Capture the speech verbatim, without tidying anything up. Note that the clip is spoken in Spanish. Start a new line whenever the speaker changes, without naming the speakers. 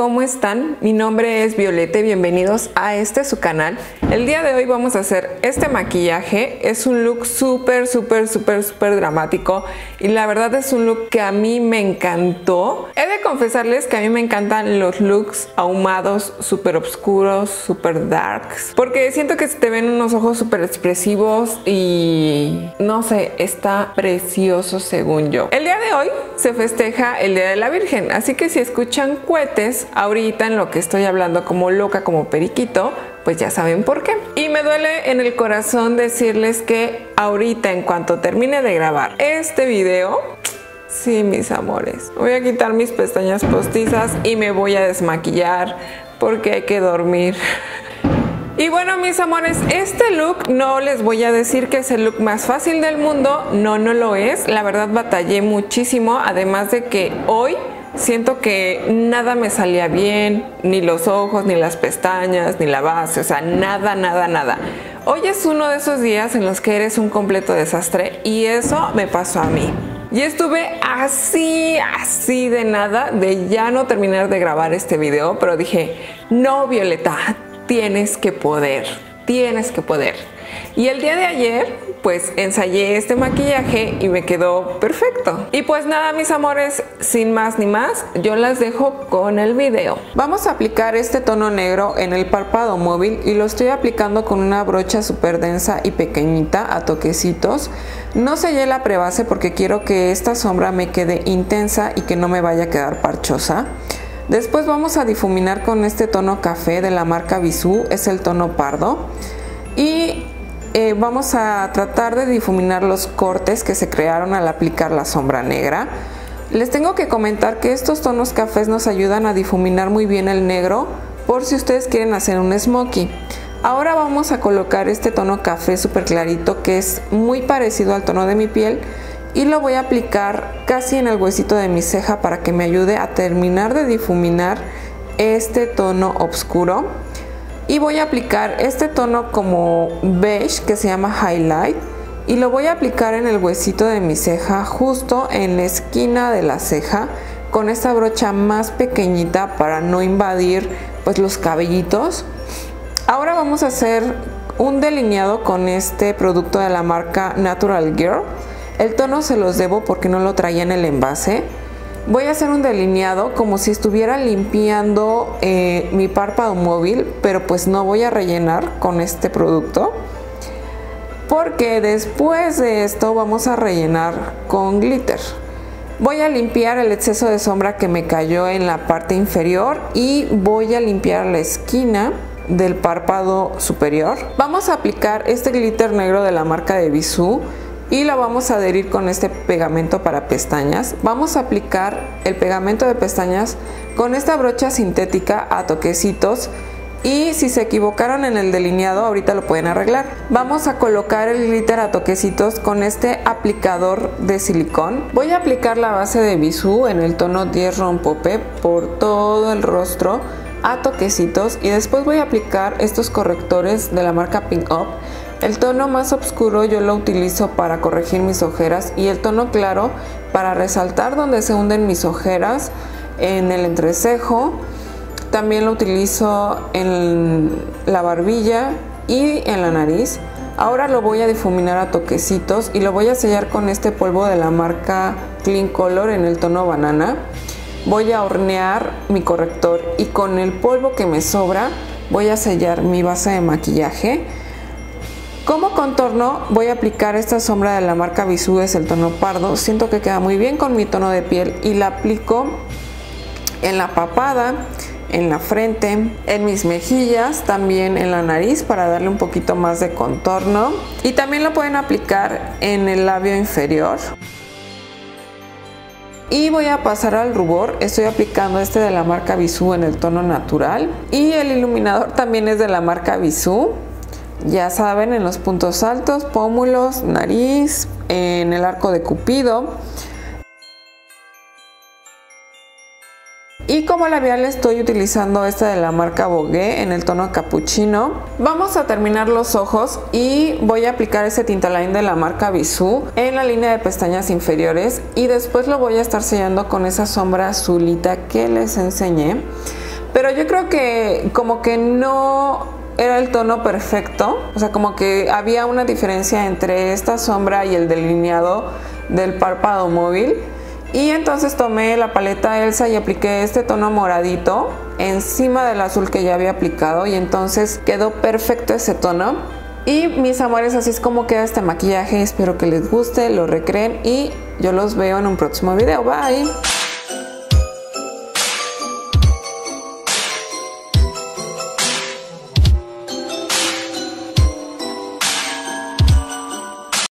¿cómo están? Mi nombre es Violeta y bienvenidos a este su canal. El día de hoy vamos a hacer este maquillaje. Es un look súper, súper, súper, súper dramático y la verdad es un look que a mí me encantó. He de confesarles que a mí me encantan los looks ahumados, súper oscuros, súper darks, porque siento que se te ven unos ojos súper expresivos y no sé, está precioso según yo. El día de hoy se festeja el Día de la Virgen, así que si escuchan cohetes ahorita en lo que estoy hablando como loca, como periquito, pues ya saben por qué. Y me duele en el corazón decirles que ahorita, en cuanto termine de grabar este video, sí, mis amores, voy a quitar mis pestañas postizas y me voy a desmaquillar porque hay que dormir. Y bueno, mis amores, este look no les voy a decir que es el look más fácil del mundo. No, no lo es. La verdad batallé muchísimo, además de que hoy siento que nada me salía bien, ni los ojos, ni las pestañas, ni la base, o sea, nada, nada, nada. Hoy es uno de esos días en los que eres un completo desastre y eso me pasó a mí. Y estuve así, así de nada, de ya no terminar de grabar este video, pero dije, no, Violeta, tienes que poder, tienes que poder. Y el día de ayer, pues ensayé este maquillaje y me quedó perfecto. Y pues nada, mis amores, sin más ni más, yo las dejo con el video. Vamos a aplicar este tono negro en el párpado móvil y lo estoy aplicando con una brocha súper densa y pequeñita a toquecitos. No sellé la prebase porque quiero que esta sombra me quede intensa y que no me vaya a quedar parchosa. Después vamos a difuminar con este tono café de la marca Bisú, es el tono pardo. Y eh, vamos a tratar de difuminar los cortes que se crearon al aplicar la sombra negra. Les tengo que comentar que estos tonos cafés nos ayudan a difuminar muy bien el negro por si ustedes quieren hacer un smokey. Ahora vamos a colocar este tono café súper clarito que es muy parecido al tono de mi piel y lo voy a aplicar casi en el huesito de mi ceja para que me ayude a terminar de difuminar este tono oscuro. Y voy a aplicar este tono como beige que se llama highlight y lo voy a aplicar en el huesito de mi ceja, justo en la esquina de la ceja, con esta brocha más pequeñita para no invadir pues los cabellitos. Ahora vamos a hacer un delineado con este producto de la marca Natural Girl. El tono se los debo porque no lo traía en el envase. Voy a hacer un delineado como si estuviera limpiando eh, mi párpado móvil, pero pues no voy a rellenar con este producto porque después de esto vamos a rellenar con glitter. Voy a limpiar el exceso de sombra que me cayó en la parte inferior y voy a limpiar la esquina del párpado superior. Vamos a aplicar este glitter negro de la marca de Bisú y lo vamos a adherir con este pegamento para pestañas. Vamos a aplicar el pegamento de pestañas con esta brocha sintética a toquecitos y si se equivocaron en el delineado ahorita lo pueden arreglar. Vamos a colocar el glitter a toquecitos con este aplicador de silicón. Voy a aplicar la base de Bisú en el tono diez Rompope por todo el rostro a toquecitos y después voy a aplicar estos correctores de la marca Pink Up. El tono más oscuro yo lo utilizo para corregir mis ojeras y el tono claro para resaltar donde se hunden mis ojeras en el entrecejo. También lo utilizo en la barbilla y en la nariz. Ahora lo voy a difuminar a toquecitos y lo voy a sellar con este polvo de la marca Clean Color en el tono banana. Voy a hornear mi corrector y con el polvo que me sobra voy a sellar mi base de maquillaje. Como contorno voy a aplicar esta sombra de la marca Bisú, es el tono pardo. Siento que queda muy bien con mi tono de piel y la aplico en la papada, en la frente, en mis mejillas, también en la nariz para darle un poquito más de contorno. Y también lo pueden aplicar en el labio inferior. Y voy a pasar al rubor. Estoy aplicando este de la marca Bisú en el tono natural. Y el iluminador también es de la marca Bisú. Ya saben, en los puntos altos, pómulos, nariz, en el arco de Cupido. Y como labial estoy utilizando esta de la marca Vogue en el tono capuchino. Vamos a terminar los ojos y voy a aplicar este Tintaline de la marca Bisú en la línea de pestañas inferiores. Y después lo voy a estar sellando con esa sombra azulita que les enseñé. pero yo creo que como que no era el tono perfecto, o sea, como que había una diferencia entre esta sombra y el delineado del párpado móvil. Y entonces tomé la paleta Elsa y apliqué este tono moradito encima del azul que ya había aplicado, y entonces quedó perfecto ese tono. Y mis amores, así es como queda este maquillaje. Espero que les guste, lo recreen y yo los veo en un próximo video. Bye.